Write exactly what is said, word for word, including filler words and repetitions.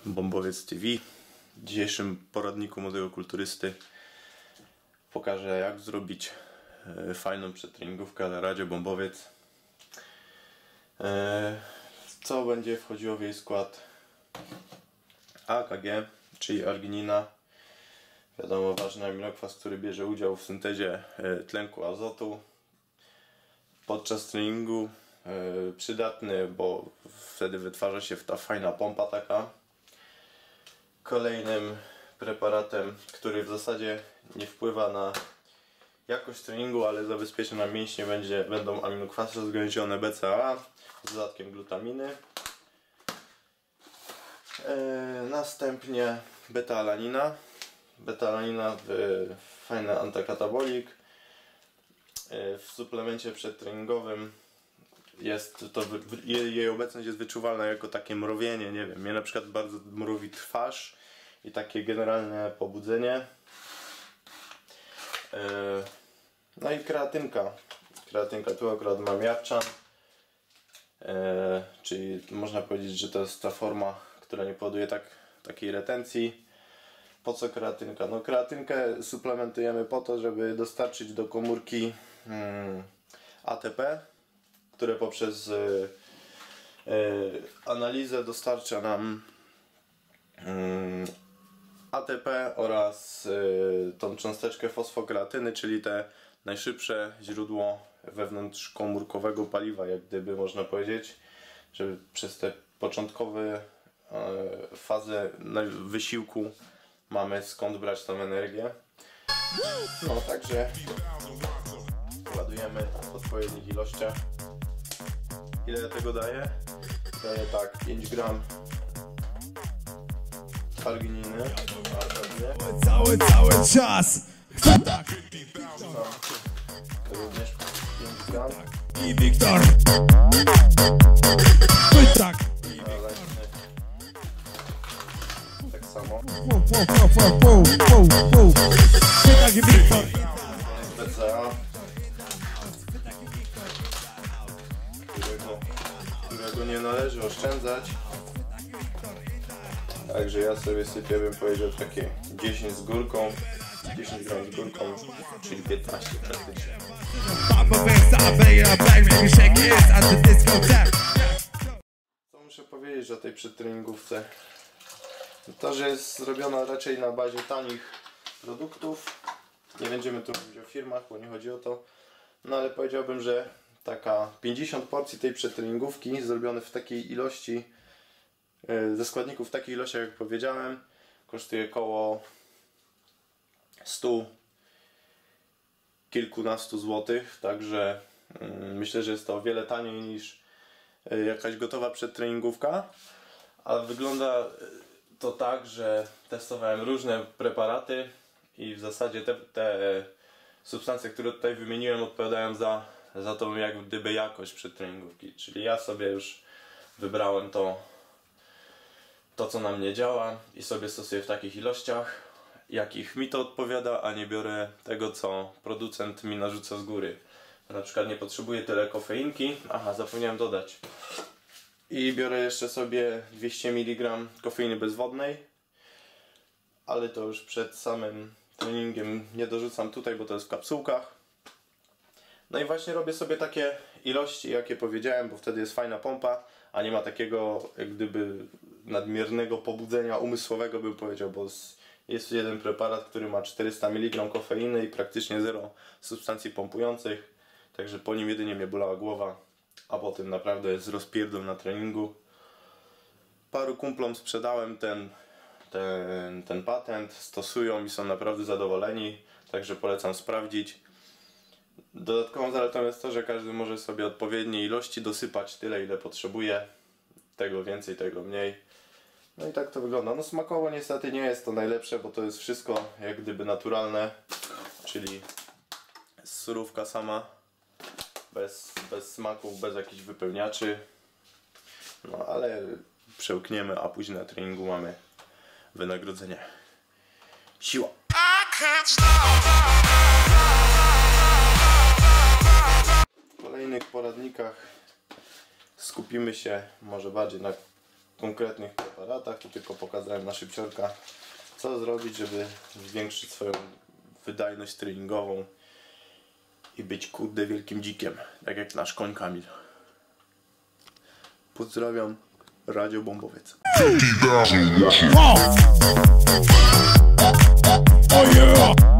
Bombowiec T V. W dzisiejszym poradniku młodego kulturysty pokażę, jak zrobić fajną przedtreningówkę na Radzie Bombowiec. Co będzie wchodziło w jej skład? A K G, czyli arginina. Wiadomo, ważny aminokwas, który bierze udział w syntezie tlenku azotu podczas treningu. Przydatny, bo wtedy wytwarza się ta fajna pompa taka. Kolejnym preparatem, który w zasadzie nie wpływa na jakość treningu, ale zabezpiecza nam mięśnie, będzie, będą aminokwasy rozgałęzione B C A A z dodatkiem glutaminy. Yy, następnie beta-alanina. Beta-alanina, yy, fajny antykatabolik. Yy, w suplemencie przedtreningowym jest to, jej obecność jest wyczuwalna jako takie mrowienie, nie wiem, mnie na przykład bardzo mrowi twarz i takie generalne pobudzenie. No i kreatynka. Kreatynka, tu akurat mam Jarczan, czyli można powiedzieć, że to jest ta forma, która nie powoduje tak, takiej retencji. Po co kreatynka? No kreatynkę suplementujemy po to, żeby dostarczyć do komórki hmm, A T P, które poprzez y, y, analizę dostarcza nam y, A T P oraz y, tą cząsteczkę fosfokreatyny, czyli te najszybsze źródło wewnątrzkomórkowego paliwa, jak gdyby można powiedzieć, żeby przez te początkowe y, fazę wysiłku mamy skąd brać tą energię. No także ładujemy w odpowiednich ilościach. Ile ja tego daję? Daję tak, pięć gram argininy. Cały, cały czas! Tak. Również pięć gram. I Wiktor! Tak! Tak samo. Tak i Wiktor! B C A, którego, którego nie należy oszczędzać. Także ja sobie sypię, bym powiedział, takie dziesięć z górką, dziesięć gram z górką, czyli piętnaście praktycznie. Co muszę powiedzieć o tej przedtreningówce? To, że jest zrobiona raczej na bazie tanich produktów. Nie będziemy tu mówić o firmach, bo nie chodzi o to. No ale powiedziałbym, że taka pięćdziesiąt porcji tej przedtreningówki zrobione w takiej ilości, ze składników w takich ilościach, jak powiedziałem, kosztuje około stu kilkunastu złotych, także myślę, że jest to o wiele taniej niż jakaś gotowa przedtreningówka, ale wygląda to tak, że testowałem różne preparaty i w zasadzie te, te substancje, które tutaj wymieniłem, odpowiadają za, za tą jak gdyby jakość przedtreningówki, czyli ja sobie już wybrałem to to co na mnie działa i sobie stosuję w takich ilościach, jakich mi to odpowiada, a nie biorę tego, co producent mi narzuca z góry. Na przykład nie potrzebuję tyle kofeinki, aha, zapomniałem dodać. I biorę jeszcze sobie dwieście miligram kofeiny bezwodnej, ale to już przed samym treningiem nie dorzucam tutaj, bo to jest w kapsułkach. No i właśnie robię sobie takie ilości, jakie powiedziałem, bo wtedy jest fajna pompa, a nie ma takiego jak gdyby nadmiernego pobudzenia umysłowego, bym powiedział, bo jest jeden preparat, który ma czterysta miligram kofeiny i praktycznie zero substancji pompujących, także po nim jedynie mnie bolała głowa, a potem naprawdę jest rozpierdol na treningu. Paru kumplom sprzedałem ten, ten, ten patent, stosują i są naprawdę zadowoleni, także polecam sprawdzić. Dodatkową zaletą jest to, że każdy może sobie odpowiedniej ilości dosypać tyle, ile potrzebuje. Tego więcej, tego mniej. No i tak to wygląda. No smakowo niestety nie jest to najlepsze, bo to jest wszystko jak gdyby naturalne, czyli surówka sama, bez, bez smaków, bez jakichś wypełniaczy. No ale przełkniemy, a później na treningu mamy wynagrodzenie. Siła! W kolejnych poradnikach skupimy się może bardziej na konkretnych preparatach, to tylko pokazałem na szybciorka, co zrobić, żeby zwiększyć swoją wydajność treningową i być kurde wielkim dzikiem, tak jak nasz koń Kamil. Pozdrawiam, Radio Bombowiec. Oh yeah!